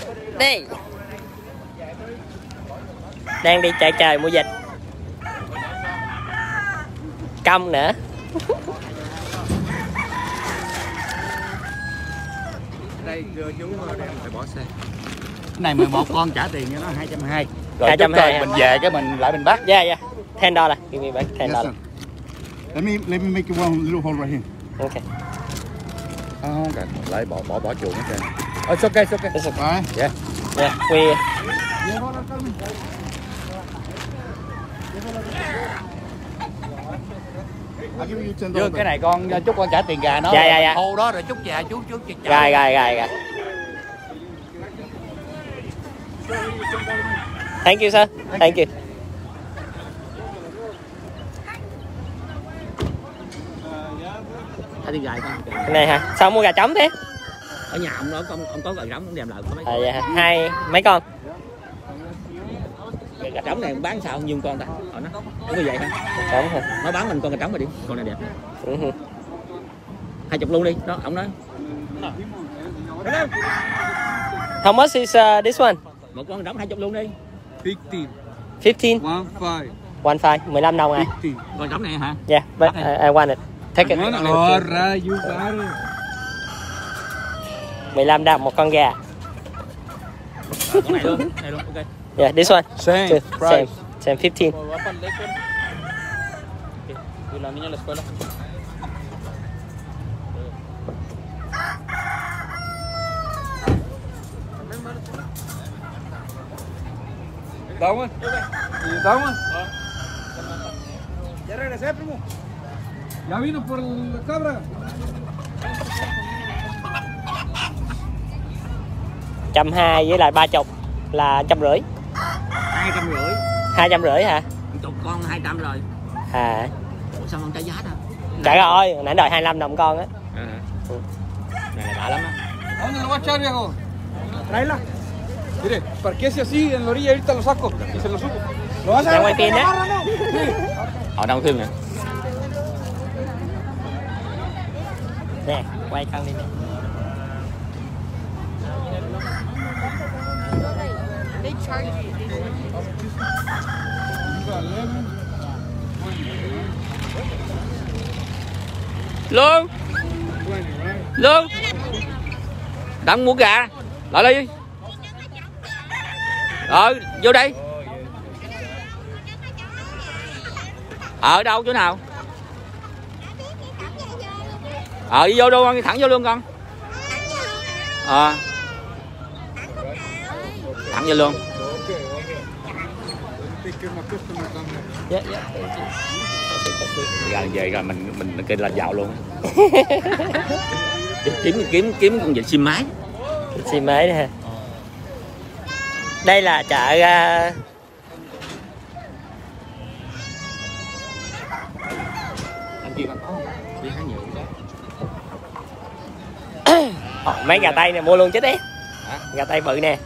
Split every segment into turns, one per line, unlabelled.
Đi. Đang đi chạy trời mua vịt. Câm nữa.
Đây đưa chú đem phải bỏ xe. Cái này 11 con trả tiền cho nó 220. Rồi
220
mình về cái mình lại mình bắt.
Yeah, yeah. $10. Give me back $10.
Let me make you one little hole right here.
Okay.
Không cần, lại bỏ chuồng hết trơn. It's okay, it's okay.
It's okay.
Yeah.
Yeah, we
Chứ cái này con chúc con trả tiền gà nó.
Dạ, dạ.
Hô đó rồi chúc về chú
Rồi. Thank you sir. Thank you.
Thả tiền gà con.
Cái này hả? Sao mua gà trống thế?
Ở nhà ông đó ông có gà trống ông đem lại có mấy.
Dạ. Hai mấy con?
Gà trống này bán sao nhiêu con ta? Nó có vậy hả?
Trống hả?
Nó bán mình con gà trống rồi đi. Con này đẹp. 20 luôn đi. Đó, ông nói.
How much is this one?
Một con gà trống 20 luôn đi.
15. 15. 15 đồng à?
Con trống này hả?
Yeah, but I want it. Take it. 15 đồng một con gà.
Con này luôn, ok.
Yeah, this one.
Same
Same 15.
Toma. Toma. Ya regresé, primo. Ya vino por la cabra.
120 với lại 30 là 150.
250.
250 hả?
Chục con 200 rồi.
À.
Ủa sao không trả giá ta?
Trả rồi, nãy đòi 25 đồng con á.
Này là đã lắm á.
¿Dónde lo va a echar, viejo? Tráela. Mire, parquése así en la orilla, ahorita lo saco y se lo subo. ¿Lo vas a
Đang quay phim đấy.
Họ đang phim nè.
Nè, quay con đi nè.
Lương. Lương. Đang mua gà. Lại đi. Vô đây. Ở đâu chỗ nào? Đi vô đâu con, thẳng vô luôn con. Thẳng vô luôn.
Dạ.
Ra về rồi mình kêu là dạo luôn. kiếm con vịt sim máy.
Sim máy đây ha. Đây là chợ mấy gà tây này mua luôn chứ đấy. Gà tây bự nè.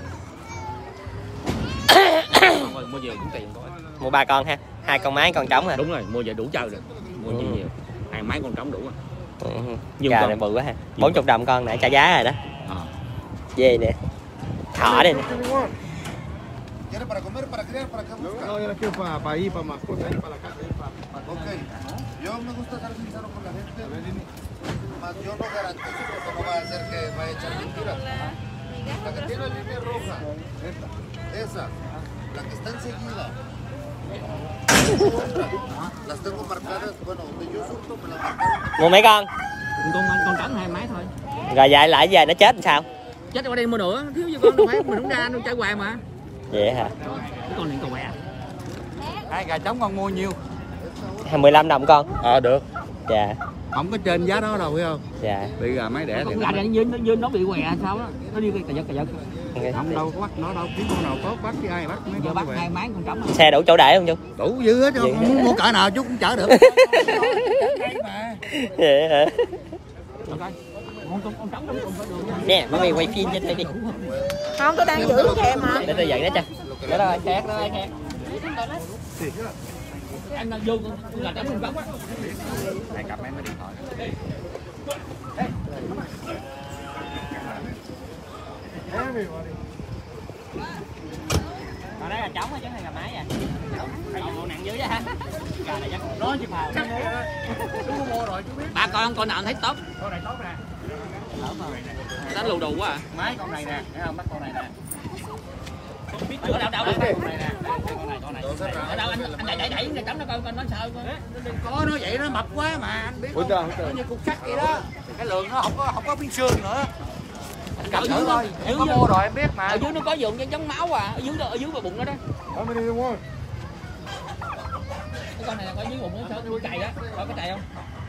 Mua nhiều cũng tiền thôi.
Mua 3 con ha. 2 con mái con trống hả?
Đúng rồi, mua vậy đủ chơi rồi. Mua nhiều. 2 máy con trống đủ rồi.
Gà này bự quá ha. 40 đồng con nãy trả giá rồi đó. Dê nè. Thỏ đây nè.
¿Quiere para comer, para criar, para qué busca?
No, yo la quiero para ir, para mascota, para la casa, para
Ok. Yo me gusta ser sincero con la gente. Más yo no garantizo porque no va a hacer que vaya a echar mentiras. La que tiene la línea roja. Esa. La que está enseguida. Las tengo marcadas. Bueno, donde yo surto me las marcaron.
Mua mấy con?
Con trống 2 máy thôi.
Rồi vậy lại về nó chết làm sao?
Chết qua đây mua nữa, thiếu gì con đâu phải mình không ra đâu chạy hoài mà.
Vậy hả?
Cái con này còn quẹ.
2 gà trống con mua nhiêu?
15 đồng con.
Được.
Dạ.
Không có trên giá đó đâu phải không?
Dạ.
Bị gà máy đẻ thì
Gà này nó bị què sao đó. Nó đi cà giật.
không đâu có bắt nó đâu, kiếm con nào tốt bắt chứ ai bắt mấy
Giờ
con
bắt
vậy.
2 máy con trống.
Xe đủ chỗ để không chú?
Đủ dư hết, không mua cỡ nào chú cũng chở được.
Vậy hả?
Con trống
Nè, mấy mày quay phim cho tôi đi.
Không, tôi đang giữ cái mà.
Để tôi dạy nó cho. Đó rồi, khác.
anh vô con gà trống con trống á.
Này cặp em mới điện thoại.
Còn đấy là trống chứ hay là máy à? Còn nặng dữ vậy hả? Gà này chắc nó chứ mà.
Chú có mua rồi chú biết.
Ba con nào thấy tốt.
Con này tốt nè.
Đánh lù đù quá à.
Máy con này nè, thấy không? Bắt con này nè.
Ở đâu
Con này nè, con này.
ở đâu anh đẩy cái cắm nó coi nó sao
Đừng có nó vậy nó mập quá mà anh biết không? Nó như cục sắt vậy đó. Cái lượng nó không có miếng xương nữa. Anh cầm thử thôi. Em có mua rồi em biết mà.
ở dưới nó có dụng cho giống máu à, ở dưới bụng nó đó. Cái con này là có dưới bụng nó sao nuôi cày á, có cái cày không?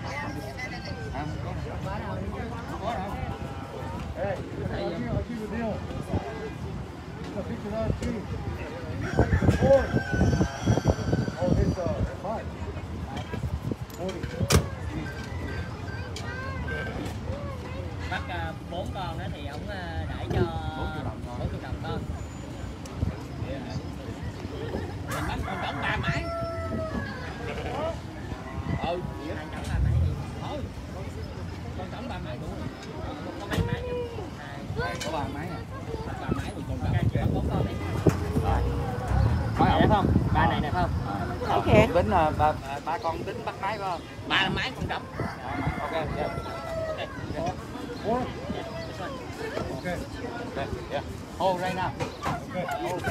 Bắt 4 con đó thì ông đãi cho 40 đồng con.
Mình bắt con trống 3 máy.
Hai trống 3 máy đi.
Thôi. Con trống 3 máy đủ rồi.
Có mấy máy?
Có 3 máy nè.
3 máy thì con trống.
4 con đi.
Có
Này đẹp không? Ba này đẹp không?
Ok.
Tính ba con tính bắt máy phải không?
3 máy con trống.
Ok. Yeah. Okay. Yeah. Hold right now. Hold.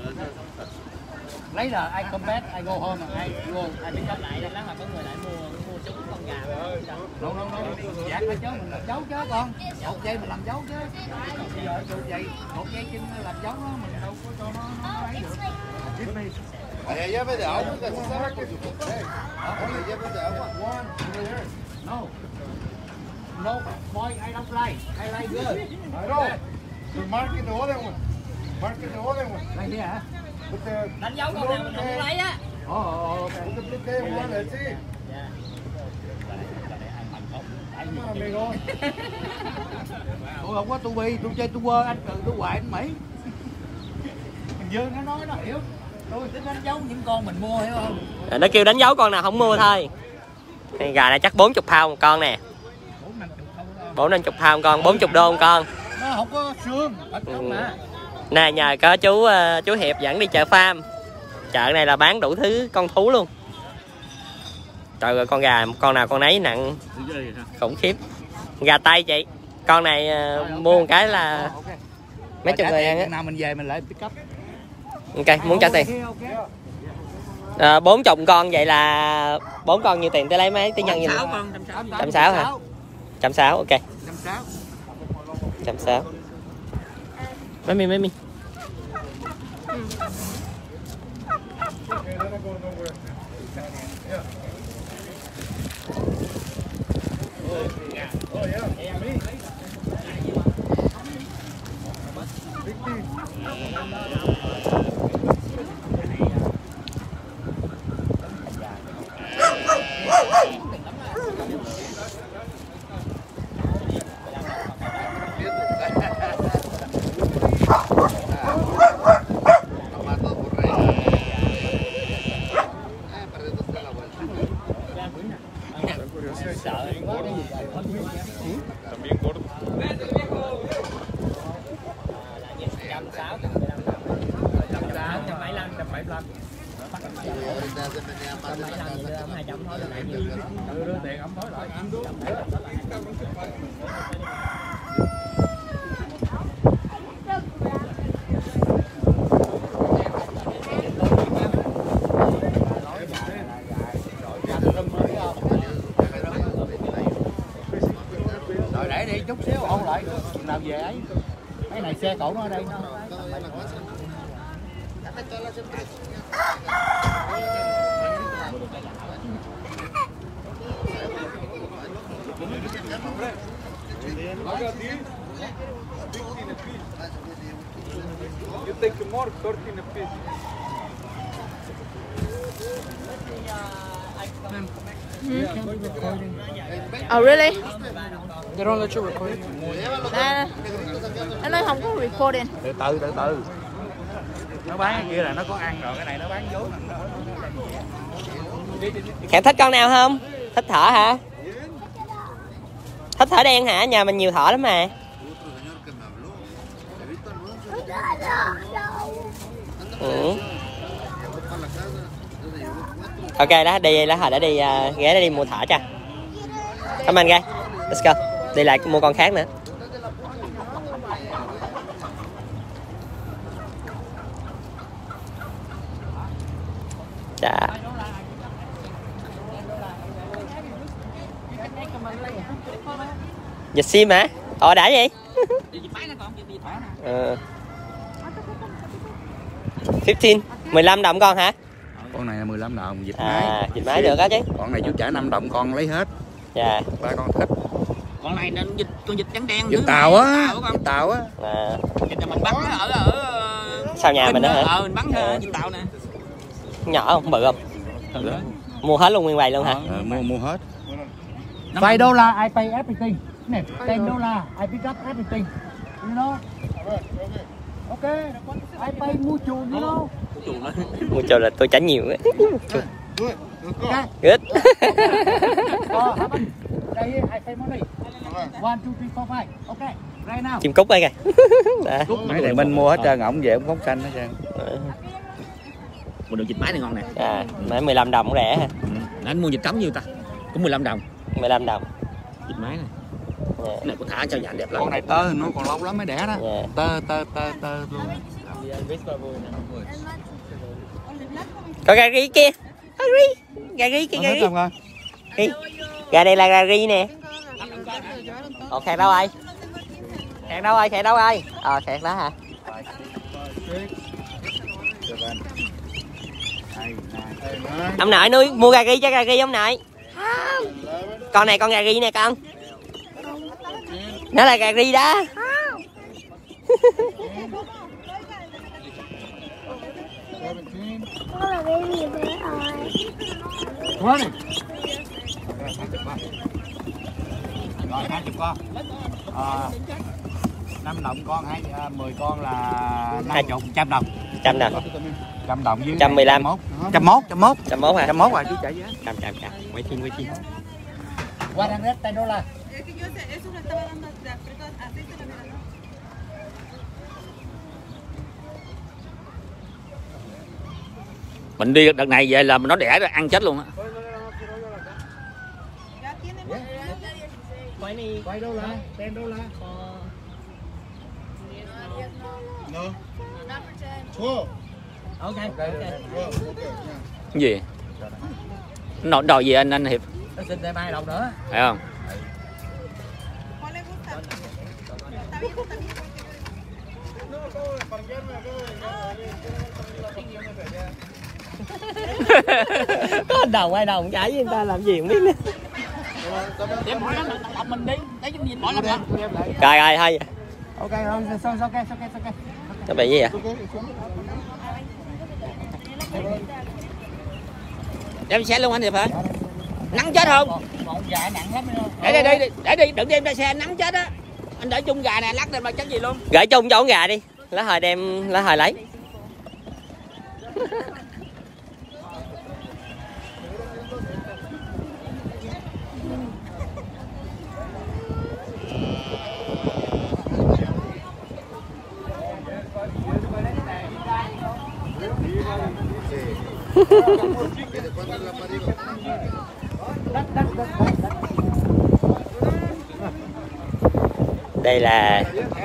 Lấy là I come back, I go home, I go.
Anh đi lại đây lắm mà có người lại mua trúng con gà.
No. Dạ nó chứ mình làm dấu chứ con. Một giây mình làm dấu chứ. Bây giờ chụp vậy, một giây chân làm dấu đó mình đâu có cho nó ấy được.
Allá llave de agua, que se sabe con su papel. Ponle llave de agua.
One, over there. No, boy, I don't like. I like good.
I know. So marking the other one. Marking the other one.
Like here, hả?
Put the,
Đánh dấu con nào mình không lấy á.
Okay.
put the blue tape one, let's see. Come on, amigo.
Tôi không có tu bi, tôi chơi tu quơ, anh Cừ tôi hoài anh Mỹ. Mình Dương nó nói nó hiểu. Tôi tính đánh dấu những con mình mua hiểu không?
Nó kêu đánh dấu con nào không mua thôi. Cái gà này chắc 40 pound một con nè. 4-50 pound một con, 40 đô một con.
Nó không có xương, ít không mà.
Nè nhờ có chú Hiệp dẫn đi chợ farm. Chợ này là bán đủ thứ con thú luôn. Trời ơi, con gà con nào con nấy nặng khủng khiếp. Gà Tây chị. Con này mua một cái là mấy chục người ăn á.
Nào mình về mình lại pick up.
Ok, muốn trả tiền. 40 con vậy là 4 con nhiêu tiền tới lấy mấy tới nhân như 160 hả? 160 ok. 160. Mấy mi.
Rồi để đi chút xíu ôn lại nào về ấy. Cái này xe cậu nó ở đây nó.
You take more, 13 a piece.
Oh really?
They don't let you record.
Anh nói không có recording.
Từ từ. Nó bán cái kia là nó có ăn rồi, cái này nó bán vốn.
Khải thích con nào không? Thích thỏ hả? Thích thỏ đen hả? Nhà mình nhiều thỏ lắm mà. Ừ. Ok đó, đi lá hồi đã đi ghé đã đi mua thỏ cho. Cảm ơn gai. Let's go. Đi lại mua con khác nữa. Dạ. Dịch sim hả? Đã gì? 15, 15 đồng con hả?
Con này là 15 đồng, dịch
máy. Dịch máy được á chứ.
Con này chú trả 5 đồng con lấy hết.
Dạ.
Ba con thích.
Con này nó con vịt trắng đen.
Vịt tàu á. Vịt tàu á.
Vịt mình bắn ở
sau nhà mình đó hả?
Mình bắn vịt tàu nè.
Nhỏ không, bự không? Mua hết luôn nguyên bầy luôn hả?
Mua hết.
$5 I pay everything. $10 I pick up everything. You know? Okay. I pay mucho, you know?
Mucho là tôi trả nhiều ấy. Good.
Đây, I pay money. 1, 2, 3, 4, 5. Okay. Right now.
Chim cút đây kìa.
Mấy này mình mua hết trơn, ổng về ổng phóng xanh hết trơn.
Mua được vịt máy này ngon nè.
À, máy 15 đồng cũng rẻ ha.
Anh mua vịt trống nhiêu ta? Cũng 15 đồng.
15 đồng.
Vịt máy này. Cái này có thả cho dạng đẹp lắm.
Con này tơ nó còn lâu lắm mới đẻ đó. Tơ luôn.
Có gà ri kia. Gà ri kia. Gà này là gà ri nè. Khẹt đâu rồi? Khẹt đâu rồi? Khẹt đó hả? Ông nội nuôi mua gà ri cho gà ri ông nội. Con này con gà ri nè con. Nó là gà ri đó.
Rồi 20 con. 5 đồng con, 10 con là 50, 100 đồng.
100 đồng.
100 đồng với
115.
101 hả?
101
rồi chú chạy giá.
100. Quay phim.
$110. Mình đi đợt này về là nó đẻ ra ăn chết luôn á. $20.
No. 12.
Okay.
Cái gì? Nó đòi gì anh Hiệp?
Nó xin thêm 2 đồng nữa.
Phải không?
Có đồng 2 đồng trả với người ta làm gì không biết nữa.
Mình đi, lấy cái gì bỏ làm sao?
Rồi thôi.
Ok.
Nó bị gì vậy?
Đem xe luôn anh Hiệp hả? Nắng chết không?
Một gà nặng lắm.
Để đi, đừng đem ra xe nắng chết á. Anh để chung gà này lắc lên mà chết gì luôn.
Gửi chung cho con gà đi. Lá hồi lấy. Đây là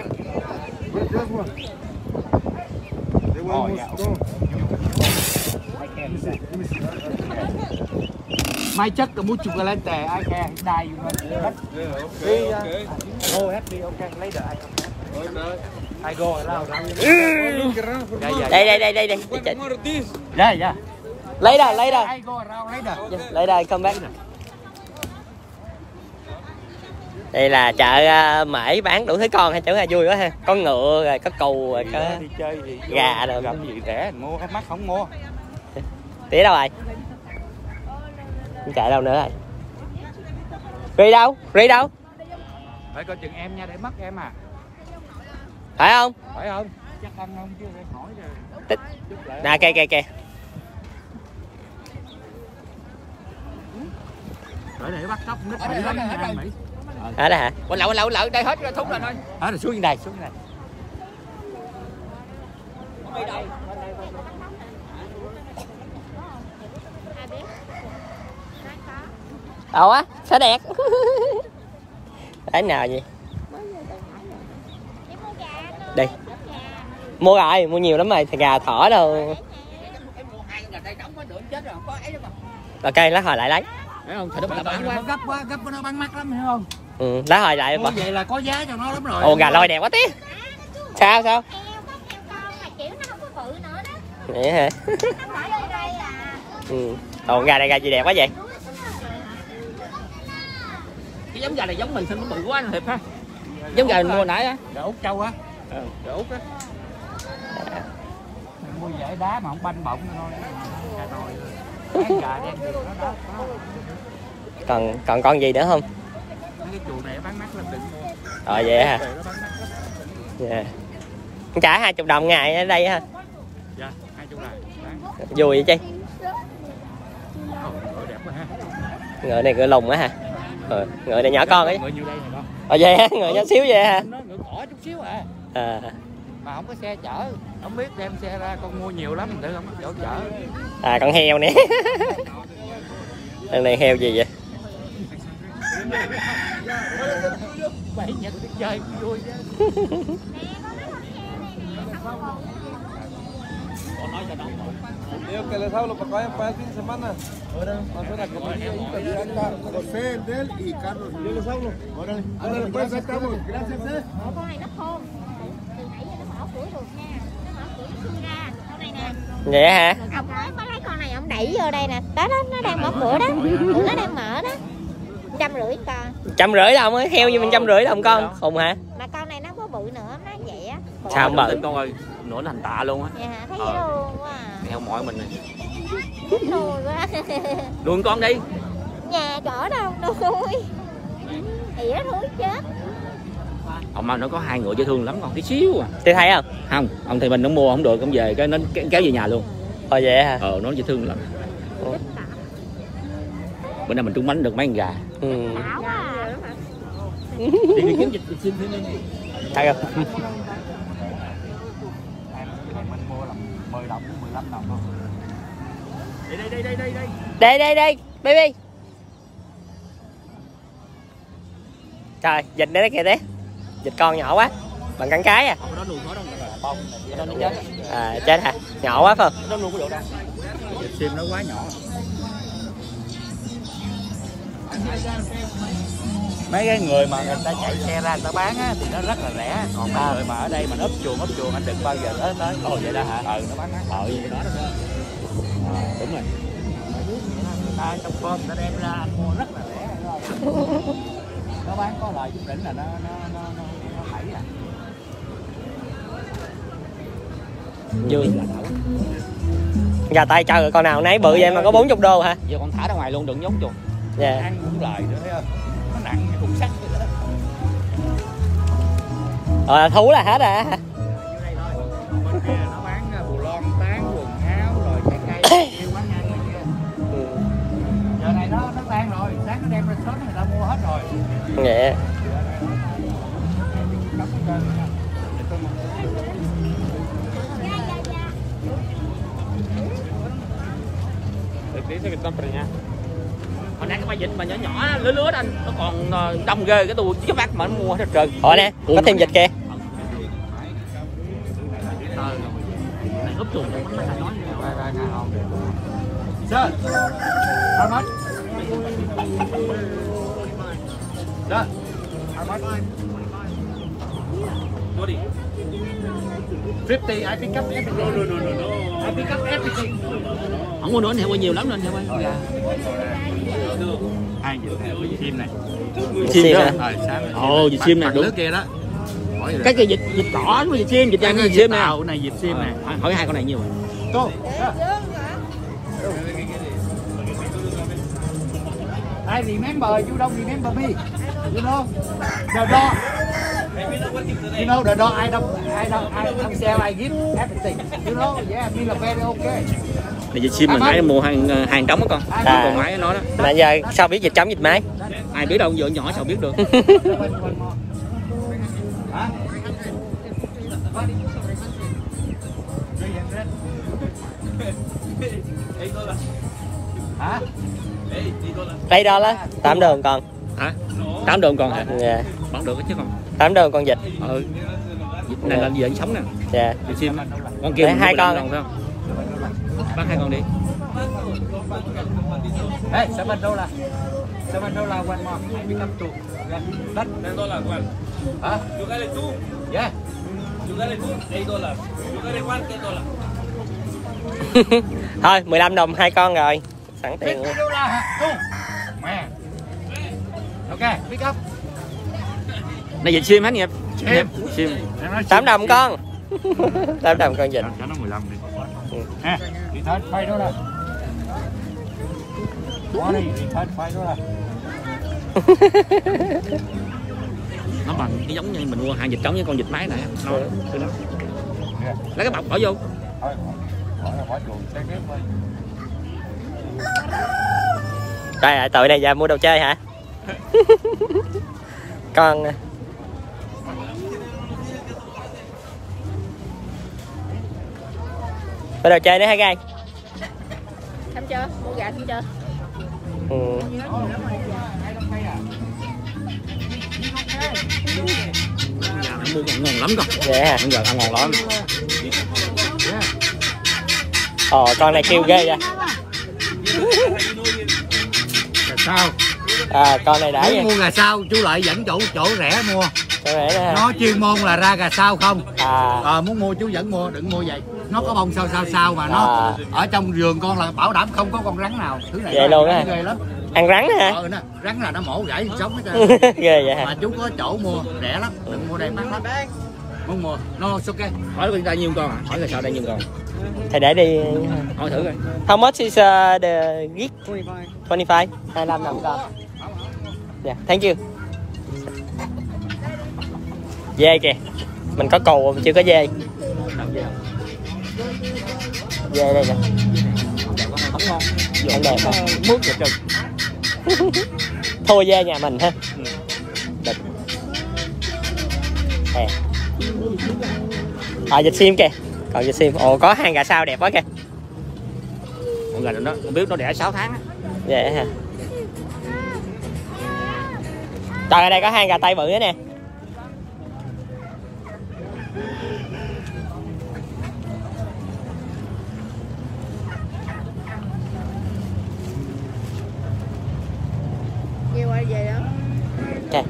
Mai chất có muốn chụp lên tè ai kè đài đi ok lấy được ai go lao
đây lấy ra
ai go rau lấy được
lấy ra come back. Đây là chợ Mễ bán đủ thứ con hay chữ vui quá ha, có ngựa rồi có cừu rồi có
đi chơi thì
gà rồi
gặp gì rẻ mình mua, mắc không mua.
Tía đâu rồi? Không chạy đâu nữa rồi. Ri đâu?
Phải coi chừng em nha, để mất em à.
Phải không?
Chắc ăn không chứ để hỏi rồi.
Nè kìa.
Để bắt cóc nít Mỹ lắm nha Mỹ.
Hết rồi hả?
Quên lậu đây hết thúng lên thôi. Hết rồi, xuống đây.
Đâu á, sẽ đẹp. Đấy nào gì? Đi. Mua rồi, mua nhiều lắm rồi, thì gà thỏ đâu. Ok, lát hồi lại lấy.
Thấy không? Thì nó bán quá.
Gấp nó bán mắc lắm, hiểu không?
Ừ, lát hồi lại.
Mua vậy là có giá cho nó lắm rồi.
Ồ, gà lôi đẹp quá tí. Sao? Vậy hả? Ừ. Ồ, gà này gà gì đẹp quá vậy?
Cái giống gà này giống mình, sao nó bự quá anh Hiệp ha? Giống gà mình mua nãy á.
Gà Úc Châu á.
Gà Úc á.
Mình mua dễ đá mà không banh bọng thôi. Gà đen được nó đó.
Còn con gì nữa không?
Mấy cái chuồng này bán mắc lắm, đừng mua.
Vậy hả? Dạ. Trả 20 đồng ngày ở đây ha.
Dạ, 20 này.
Vui vậy chứ.
Đẹp quá ha.
Ngựa này ngựa lùng á hả? Ngựa này nhỏ con ấy.
Ngựa nhiêu đây này con?
Vậy hả? Ngựa nhỏ xíu vậy hả?
Nó ngựa cỏ chút xíu à. Mà không có xe chở, không biết đem xe ra, con mua nhiều lắm tự không có chỗ chở.
Con heo nè. Con này heo gì vậy?
Bảy Nhật đi chơi vui chứ.
Digo que les hablo para que vayan para el fin de semana. Vamos a la compañía ahí para José, Del y Carlos. Yo les hablo. Órale. Ándale, pues, ahí estamos. Gracias,
Con này nó khôn. Từ nãy giờ nó mở cửa được nha. Nó mở cửa nó xương ra. Đâu này nè.
Vậy hả?
Ông có lấy con này ông đẩy vô đây nè. Đó nó đang mở cửa đó. Nó đang mở đó. 150 con.
150 đồng á, heo như mình 150 đồng con. Khùng hả?
Mà con này nó có bự nữa, nó vậy á.
Sao không bự?
Con ơi, nửa thành tạ luôn á.
Dạ hả? Thấy dễ luôn quá à.
Heo mỏi mình này.
Nuôi quá.
Nuôi con đi.
Nhà chỗ đâu nuôi. Ỉa thúi chết.
Ông mà nó có 2 ngựa dễ thương lắm, con tí xíu à.
Tôi thấy không?
Không, ông thì mình nó mua không được, ông về cái nó kéo về nhà luôn.
Vậy hả?
Nó dễ thương lắm. Bữa nay mình trúng bánh được mấy con gà.
Đảo quá à.
Đi kiếm dịch xin thêm đi.
Thấy không?
Mình mua là 10 đồng đến 15 đồng thôi.
Đây, baby. Trời, vịt đấy kìa té. Vịt con nhỏ quá. Bằng cắn cái à.
Nó nuôi khó đâu.
Bông này nó chết.
Chết hả? Nhỏ quá phải không?
Nó nuôi có độ đa.
Vịt sim nó quá nhỏ. Mấy cái người mà người ta chạy xe ra người ta bán á thì nó rất là rẻ, còn mấy người mà ở đây mà ấp chuồng anh đừng bao giờ tới. Ồ vậy đó hả? Nó bán mắc. Vậy đó đó. Đúng rồi. Người ta trong con người ta đem ra anh mua rất là rẻ. Nó bán có lời chút đỉnh là nó bảy à.
Vui. Gà tay chơi rồi, con nào nấy bự vậy mà có 40 đô hả?
Giờ con thả ra ngoài luôn, đừng nhốt chuồng.
Dạ.
Ăn cũng lời nữa thấy không? Nó nặng cái cục sắt
Thú là hết à?
bên kia nó bán bù lon, tán, quần áo rồi trái cây yêu quán ăn này kia. Giờ này nó tan rồi, sáng nó đem ra shop người ta mua hết rồi.
Dạ.
Hồi nãy cái ba vịt mà nhỏ nhỏ lứa anh, nó còn đông ghê cái tôi cái bác mà nó mua hết trơn.
Hỏi nè, có thêm vịt kìa.
Này úp chuồng cho nó nói
Sir, how much? Sir, how much? 50, I pick up everything. No. I pick up everything.
không mua nữa, anh heo bao nhiều lắm nên heo bao.
Hai vịt sim này.
Sim hả?
Ồ, vịt sim này đúng.
Kia đó.
Cái kia vịt cỏ với vịt sim, vịt vàng với vịt sim nè.
Này vịt sim nè.
Hỏi hai con này nhiêu rồi?
Go. I remember, you don't remember me. You know the dog. You know the dog. I don't sell. I give everything. You know, yeah, me là very okay.
Này vịt sim mình nãy mua hàng trống á con. Còn máy nó đó.
Mà giờ sao biết vịt trống vịt mái?
Ai biết đâu, giờ nhỏ sao biết được.
Hả?
Đây đó là 8 đồng con.
Hả? 8 đồng con hả?
Dạ.
Bán được chứ con.
8 đồng con vịt.
Ừ. Vịt này là vịt sống nè.
Dạ.
Vịt sim. Con kia
hai con.
Đồng, phải không? Bán 2 con đi.
Hey, $7. $7 one more. I pick up two. That
$10 one.
Hả?
You got it two.
Yeah.
You got it two. $8. You got it one. $10.
Thôi 15 đồng 2 con rồi. Sẵn tiền luôn.
$50 hả? Two. Man. Ok, pick up.
Này vịt sim hết nhỉ? Sim.
8 đồng con. 8 đồng con vịt.
Cho nó 15 đi. Ha, return $5. Money, return $5.
Nó bằng cái giống như mình mua hàng vịt trống với con vịt mái này. Nó lấy cái bọc bỏ vô.
Thôi, bỏ chuồng xe tiếp thôi.
Trời tụi này giờ mua đồ chơi hả? Con có đồ chơi nữa hả Gai?
Thăm chưa? Mua gà thăm chưa?
Ừ.
Giờ nó mua ngon lắm con.
Vậy hả?
Bây giờ ăn ngon lắm.
Ồ con này kêu ghê vậy.
Gà sao?
À con này đã vậy.
Muốn mua gà sao chú Lợi dẫn chỗ rẻ mua.
Chỗ rẻ nữa hả?
Nó chuyên môn là ra gà sao không.
À.
Muốn mua chú vẫn mua, đừng mua vậy. Nó có bông sao mà nó ở trong vườn con là bảo đảm không có con rắn nào. Thứ này
vậy luôn á.
Ghê lắm.
Ăn rắn hả?
Nè, rắn là nó mổ gãy sống hết trơn.
Ghê vậy hả?
Mà chú có chỗ mua rẻ lắm, đừng mua đây mắc lắm. Muốn mua, nó ok.
Hỏi người ta nhiêu con hả? Hỏi là sao đây nhiêu con?
Thầy để đi.
Hỏi thử coi.
How much is the gig? 25. 25 đồng con. Yeah, thank you. Dê kìa. Mình có cừu mà chưa có dê. Dê đây nè.
Không ngon.
Ăn đẹp hả?
Mướt vậy trơn.
Thua dê nhà mình ha. Địch. Nè. À vịt sim kìa. Còn vịt sim. Ồ có hàng gà sao đẹp quá kìa.
Con gà đó không biết nó đẻ 6 tháng á.
Vậy hả? Trời ở đây có hàng gà tây bự nữa nè.
Nhiều ai về đó.
Ok.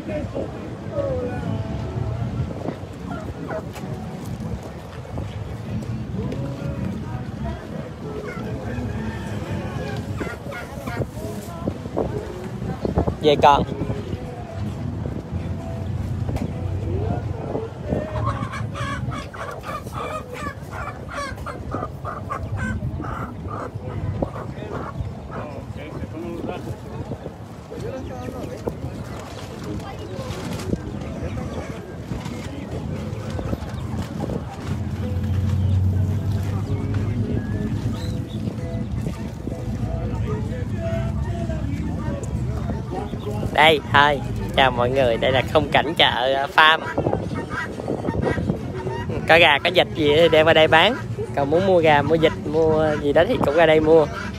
Về con. Đây thôi, chào mọi người, đây là khung cảnh chợ farm. Có gà có vịt gì đem vào đây bán. Còn muốn mua gà mua vịt mua gì đó thì cũng ra đây mua.